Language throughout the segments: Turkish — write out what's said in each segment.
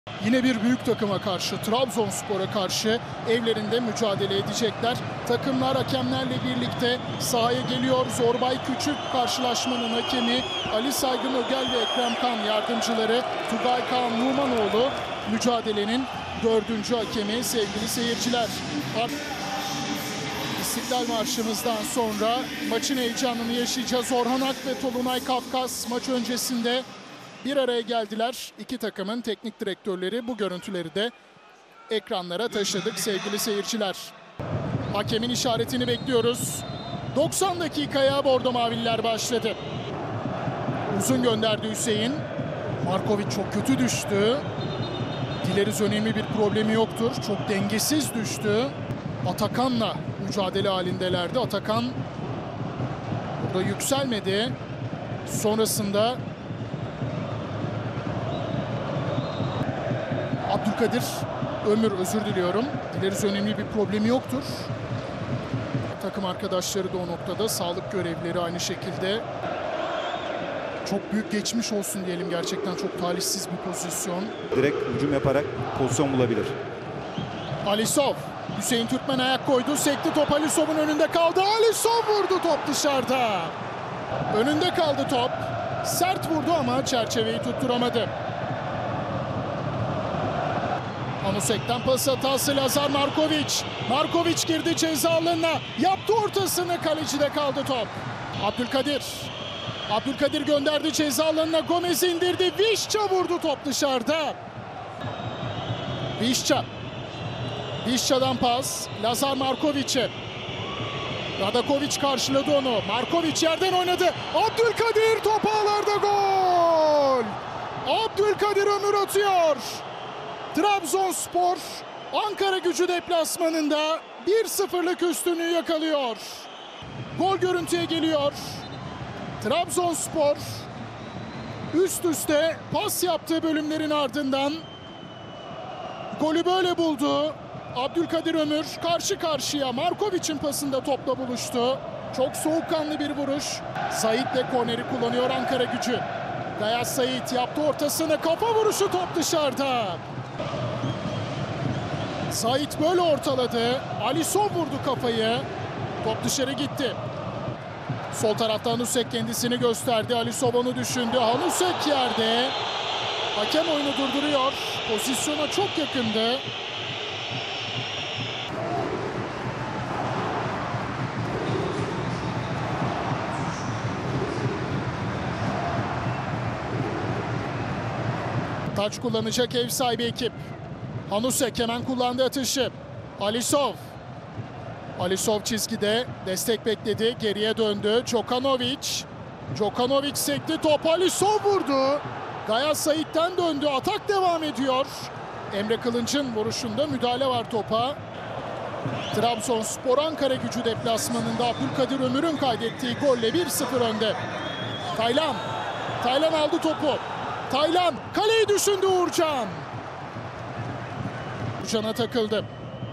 Yine bir büyük takıma karşı, Trabzonspor'a karşı evlerinde mücadele edecekler. Takımlar hakemlerle birlikte sahaya geliyor. Zorbay Küçük karşılaşmanın hakemi, Ali Saygın Ögel ve Ekrem Kan yardımcıları, Tugay Kaan Numanoğlu mücadelenin 4. hakemi sevgili seyirciler. İstiklal Marşımızdan sonra maçın heyecanını yaşayacağız. Orhan Ak ve Tolunay Kafkas maç öncesinde bir araya geldiler. İki takımın teknik direktörleri, bu görüntüleri de ekranlara taşıdık sevgili seyirciler. Hakemin işaretini bekliyoruz. 90 dakikaya Bordo Mavililer başladı. Uzun gönderdi Hüseyin. Markovic çok kötü düştü. Dileriz önemli bir problemi yoktur. Çok dengesiz düştü. Atakan'la mücadele halindelerdi. Atakan burada yükselmedi. Sonrasında Abdülkadir Ömür, özür diliyorum. Dileriz önemli bir problemi yoktur. Takım arkadaşları da o noktada, sağlık görevlileri aynı şekilde. Çok büyük geçmiş olsun diyelim, gerçekten çok talihsiz bir pozisyon. Direkt hücum yaparak pozisyon bulabilir. Alisov, Hüseyin Türkmen ayak koydu, sekti top Alisov'un önünde kaldı. Alisov vurdu, top dışarıda. Önünde kaldı top. Sert vurdu ama çerçeveyi tutturamadı. Hanusek'ten pas hatası, Lazar Markovic. Markovic girdi ceza alanına. Yaptı ortasını, kalecide kaldı top. Abdülkadir. Abdülkadir gönderdi ceza alanına. Gomez indirdi. Vişça vurdu, top dışarıda. Vişça. Vişça'dan pas. Lazar Markovic'e. Radakovic karşıladı onu. Markovic yerden oynadı. Abdülkadir, top ağlarda, gol. Abdülkadir Ömür atıyor. Trabzonspor Ankaragücü deplasmanında 1-0'lık üstünlüğü yakalıyor. Gol görüntüye geliyor. Trabzonspor üst üste pas yaptığı bölümlerin ardından golü böyle buldu. Abdülkadir Ömür karşı karşıya Markovic'in pasında topla buluştu. Çok soğukkanlı bir vuruş. Sait'le korneri kullanıyor Ankaragücü. Gayas Sait yaptı ortasını, kafa vuruşu, top dışarıda. Sait böyle ortaladı. Alisov vurdu kafayı. Top dışarı gitti. Sol tarafta Hanusek kendisini gösterdi. Alisov onu düşündü. Hanusek yerde. Hakem oyunu durduruyor. Pozisyona çok yakındı. Taç kullanacak ev sahibi ekip. Hanusek hemen kullandı atışı. Alisov. Alisov çizgide destek bekledi. Geriye döndü. Djokanovic. Djokanovic sekti. Top Alisov vurdu. Gayas Sait'ten döndü. Atak devam ediyor. Emre Kılınç'ın vuruşunda müdahale var topa. Trabzonspor Ankaragücü deplasmanında Abdülkadir Ömür'ün kaydettiği golle 1-0 önde. Taylan. Taylan aldı topu. Taylan kaleyi düşündü Uğurcan. Uğurcan'a takıldı.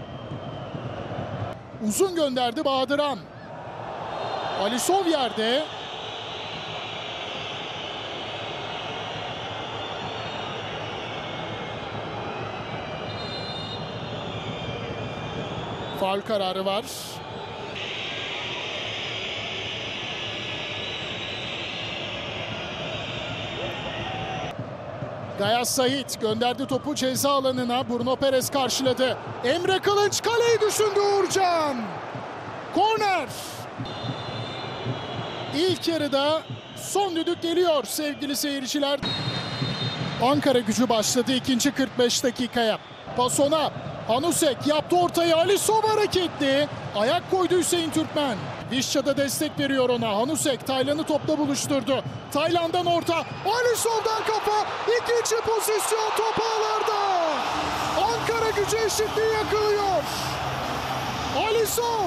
Uzun gönderdi Bahadırhan. Alisov yerde. Faul kararı var. Gayas Sait gönderdi topu ceza alanına. Bruno Perez karşıladı. Emre Kılınç kaleyi düşündü Uğurcan. Korner. İlk yarıda son düdük geliyor sevgili seyirciler. Ankaragücü başladı ikinci 45 dakikaya. Pasona. Hanusek yaptı ortayı. Alisov hareketli. Ayak koydu Hüseyin Türkmen. Vişça'da destek veriyor ona. Hanusek Taylan'ı topla buluşturdu. Taylan'dan orta. Alisov'dan kafa. İkinci pozisyon, top ağlarda. Ankaragücü eşitliği yakalıyor. Alisov.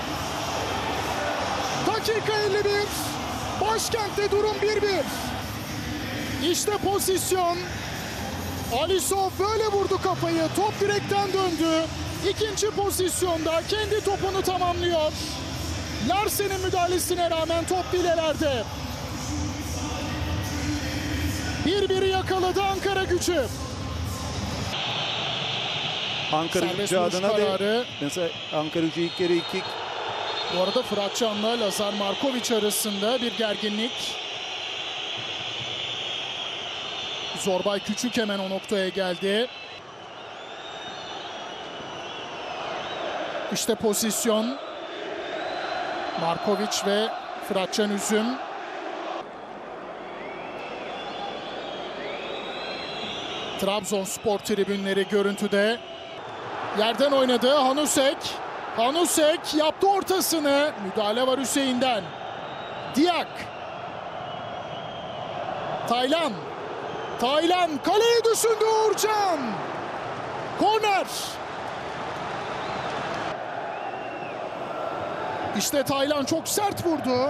Dakika 51. Başkentte durum 1-1. İşte pozisyon. Alisov böyle vurdu kafayı. Top direkten döndü. İkinci pozisyonda kendi topunu tamamlıyor. Larsen'in müdahalesine rağmen top filelerde. 1-1'i yakaladı Ankaragücü. Ankara Serbest Gücü vuruş adına da kararı. mesela Ankara Gücü ilk yarı 2. Bu arada Fırat Can'la Lazar Markovic arasında bir gerginlik. Zorbay Küçük hemen o noktaya geldi. İşte pozisyon. Markovic ve Fırat Can Üzüm. Trabzonspor tribünleri görüntüde. Yerden oynadı Hanusek. Hanusek yaptı ortasını. Müdahale var Hüseyin'den. Diak. Taylan. Taylan kaleye düşündü Uğurcan. Korner. İşte Taylan çok sert vurdu.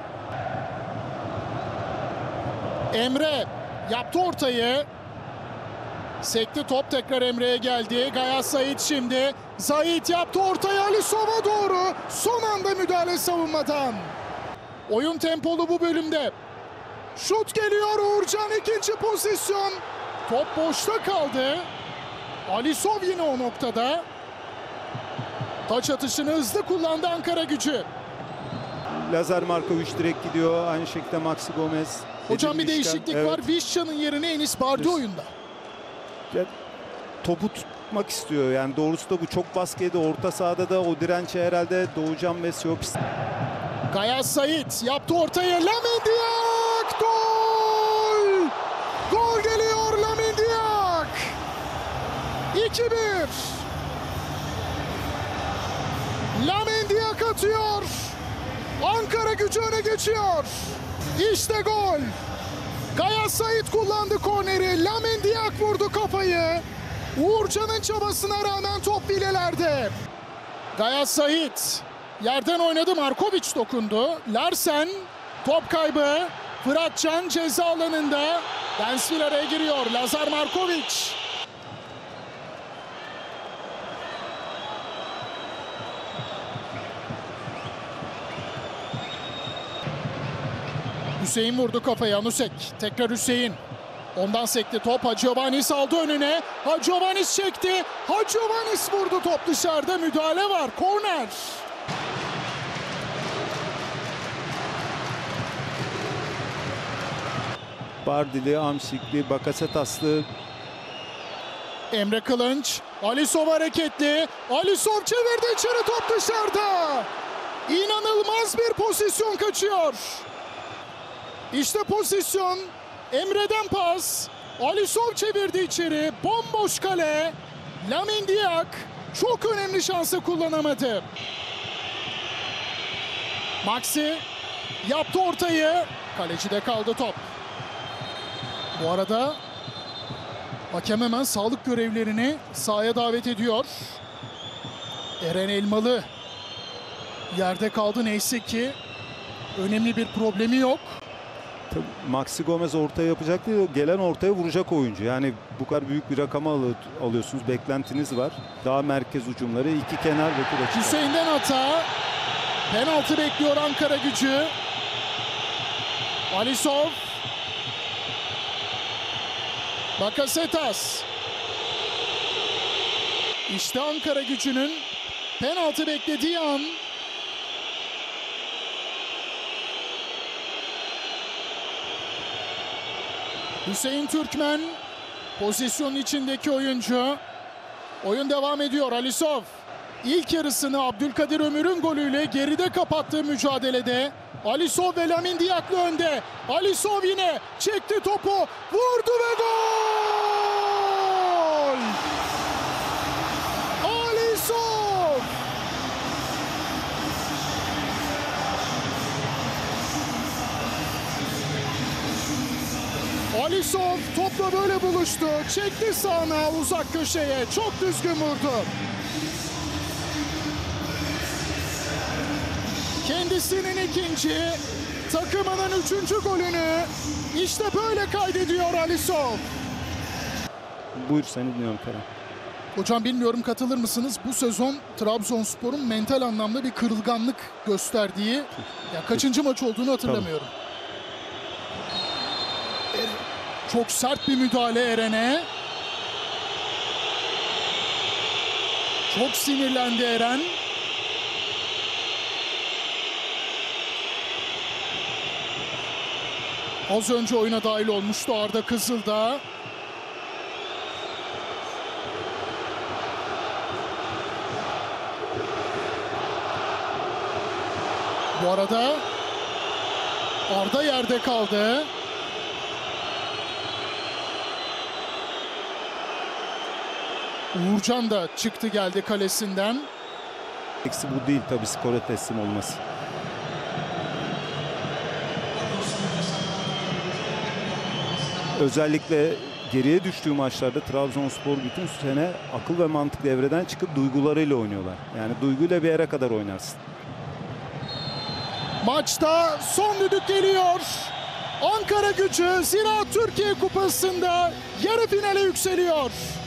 Emre yaptı ortayı. Sekti top, tekrar Emre'ye geldi. Gayas Sait şimdi. Zahit yaptı ortayı Alisov'a doğru. Son anda müdahale savunmadan. Oyun tempolu bu bölümde. Şut geliyor Uğurcan, ikinci pozisyon. Top boşta kaldı. Alisov yine o noktada. Taç atışını hızlı kullandı Ankara Gücü. Lazar Markovic direkt gidiyor. Aynı şekilde Maxi Gomez. Hocam bir Edin Vişkan. değişiklik Evet. var. Vişcan'ın yerine Enis Bardi oyunda. Ya, topu tutmak istiyor. Yani doğrusu da bu, çok baskı yedi. Orta sahada da o direnci herhalde Doğucan ve Siopis. Gayas Sait yaptı ortaya. Lamine Diak! Gol! Gol geliyor Lamine Diak! 2-1. Lamine Diak atıyor. Ankara Gücü öne geçiyor. İşte gol. Gayas Sait kullandı korneri. Lamine Diak vurdu kafayı. Uğurcan'ın çabasına rağmen top filelerde. Gayas Sait yerden oynadı. Markovic dokundu. Larsen top kaybı. Fırat Can ceza alanında. Densville araya giriyor. Lazar Markovic. Hüseyin vurdu kafaya. Anusek. Tekrar Hüseyin. Ondan sekti top. Hacıovanis aldı önüne. Hacıovanis çekti. Hacıovanis vurdu, top dışarıda. Müdahale var. Korner. Bardili, Amşikli, Bakasetaslı. Emre Kılınç. Alisov hareketli. Alisov çevirdi içeri, top dışarıda. İnanılmaz bir pozisyon kaçıyor. İşte pozisyon. Emre'den pas. Alisov çevirdi içeri. Bomboş kale. Lamine Diak çok önemli şansı kullanamadı. Maxi yaptı ortayı. Kalecide kaldı top. Bu arada hakem hemen sağlık görevlerini sahaya davet ediyor. Eren Elmalı yerde kaldı, neyse ki önemli bir problemi yok. Maxi Gomez ortaya yapacak değil, gelen ortaya vuracak oyuncu. Yani bu kadar büyük bir rakama alıyorsunuz. Beklentiniz var. Daha merkez ucumları, iki kenar ve kulaç. Hüseyin'den hata. Penaltı bekliyor Ankara Gücü. Alisov. Bakasetas. İşte Ankara Gücü'nün penaltı beklediği an. Hüseyin Türkmen pozisyonun içindeki oyuncu. Oyun devam ediyor. Alisov ilk yarısını Abdülkadir Ömür'ün golüyle geride kapattığı mücadelede Alisov ve Lamine Diak'la önde. Alisov yine çekti topu, vurdu ve gol! Alisov! Alisov topla böyle buluştu. Çekti sağına, uzak köşeye. Çok düzgün vurdu. Kendisinin ikinci, takımının üçüncü golünü işte böyle kaydediyor Alisov. Buyur, seni dinliyorum Kerem. Hocam bilmiyorum katılır mısınız? Bu sezon Trabzonspor'un mental anlamda bir kırılganlık gösterdiği, ya kaçıncı maç olduğunu hatırlamıyorum. Çok sert bir müdahale Eren'e. Çok sinirlendi Eren. Az önce oyuna dahil olmuştu Arda Kızıldağ. Bu arada Arda yerde kaldı. Uğurcan da çıktı geldi kalesinden. Eksi bu değil tabii skora teslim olması. Özellikle geriye düştüğü maçlarda Trabzonspor bütün sene akıl ve mantık devreden çıkıp duygularıyla oynuyorlar. Yani duyguyla bir yere kadar oynarsın. Maçta son düdük geliyor. Ankara Gücü Ziraat Türkiye Kupası'nda yarı finale yükseliyor.